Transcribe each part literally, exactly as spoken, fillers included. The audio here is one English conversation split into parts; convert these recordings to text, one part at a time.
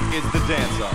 is the dancer.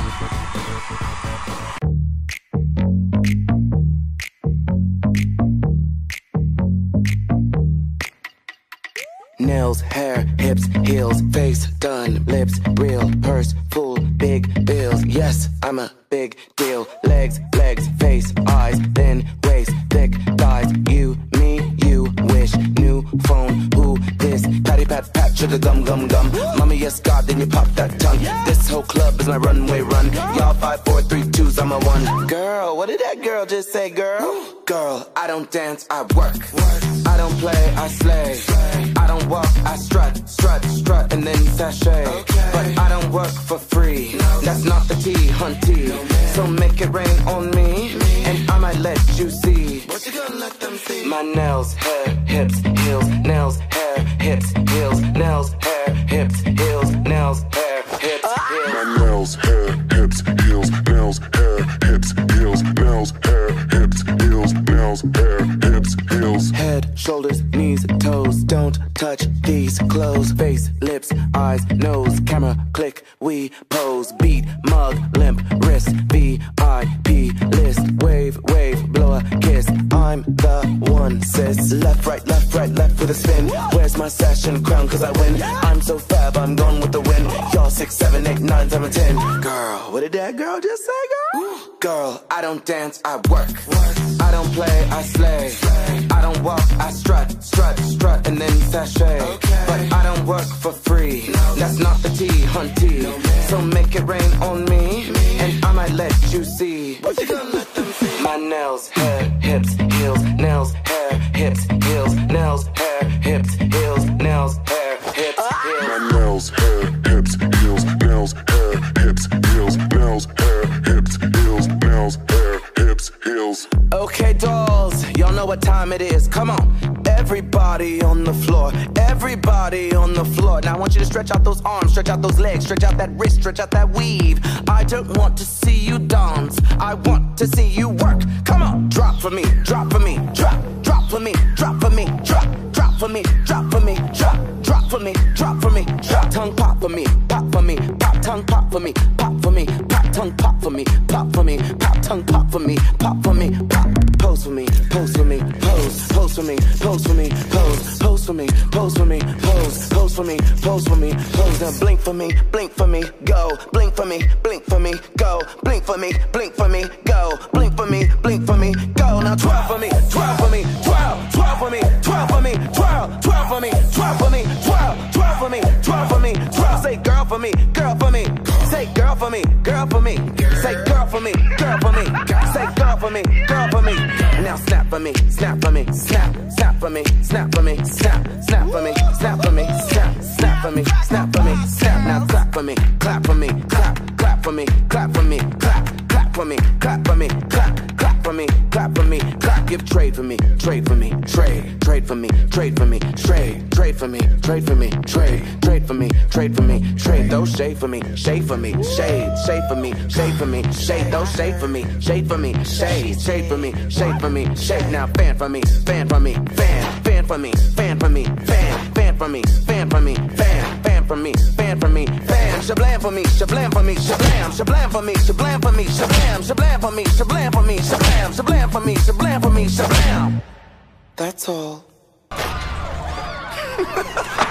Nails, hair, hips, heels, face, done, lips, real, purse, full, big bills. Yes, I'm a big deal. Legs, legs, face, eyes, thin waist, thick thighs. You, me, you wish. New phone, who this? Patty pat pat, sugar gum gum gum. Mommy, yes, God, then you pop that tongue. This whole club is my runway run. Y'all five, four, three, twos, I'm a one. Girl, what did that girl just say, girl? Girl, I don't dance, I work. I don't play, I slay. I don't walk, I strut, strut, strut, and then sashay. But I don't work for free. That's not the tea, hunty. So make it rain on me, and I might let you see. What you gonna let them see? My nails, hair, hips, heels, nails, hair, hips, heels, nails, hair, hips, heels, nails, hair, hips, heels. My nails, hair, hips, heels, nails, hair, hips, heels, nails, hair, hips, heels, nails, hair, hips, heels. Head, shoulders, knees, toes, don't touch these clothes. Face, lips, eyes, nose, camera, click, we pose. Beat, mug, limp, wrist, V I P list. Wave, wave, blow a kiss. I'm the one, sis. Left, right, left, right, left with a spin. Where's my sash and crown, cause I win. I'm so fab, I'm gone with the wind. Y'all six, seven, eight, nine, seven, ten. Girl, what did that girl just say, girl? Girl, I don't dance, I work. I don't play, I slay. I don't walk, I strut, strut, strut, and then sashay. But I don't work for free. That's not the tea, hunty. So make it rain on me, and I might let you see. What you gonna let them see? My nails, hair, hips, heels, nails, hair, hips, heels, nails, hair, hips, heels, nails, hair, hips, heels. My nails, hair, hips, heels, nails, hair, hips, heels, nails, hair, hips, heels, nails, hair, hips, heels. Okay, dolls, y'all know what time it is. Come on, everybody on the floor, everybody on the floor. Now I want you to stretch out those arms, stretch out those legs, stretch out that wrist, stretch out that weave. I don't want to see you dance, I want to see you work. Come on, drop for me, drop for me, drop, drop for me, drop for me, drop, drop for me, drop for me, drop, drop for me, drop for me, drop. Tongue pop for me, pop for me, pop tongue pop for me, pop for me, pop tongue pop for me, pop for me, pop tongue pop for me, pop for me, pop. Pose for me, pose for me, pose, pose for me, pose for me, pose, pose for me, pose for me, pose, pose for me, pose for me, pose. Now blink for me, blink for me, go, blink for me, blink for me, go, blink for me, blink for me, go, blink for me, blink for me, go. Now twirl for me, twirl for me, twirl, twirl for me, twirl for me, twirl, twirl for me, twirl for me, twirl, twirl for me, twirl for me, twirl. Say girl for me, girl for me, say girl for me, girl for me, say girl for me, girl for me, say girl for me, girl for me. Now snap for me, snap for me, snap, snap for me, snap for me, snap, snap for me, snap for me, snap, snap for me, snap for me, snap. Now clap for me, clap for me, clap, clap for me, clap for me, clap, clap for me, clap for me, clap, clap for me, clap for me, clap. Give trade for me, trade for me, trade, trade for me, trade for me, trade, trade for me, trade for me, trade, trade for me, trade for me, trade. Those shade for me, shade for me, shade, shade for me, shade for me, shade. Those shade for me, shade for me, shade, shade for me, shade for me, shade. Now fan for me, fan for me, fan, fan for me, fan for me, fan, fan for me, fan for me, fan, fan for me, fan for me, fan. Shablam for me, shablam for me, shablam, shablam for me, shablam for me, shablam, shablam for me, shablam for me, shablam, shablam for me, shablam for me, shablam. That's all.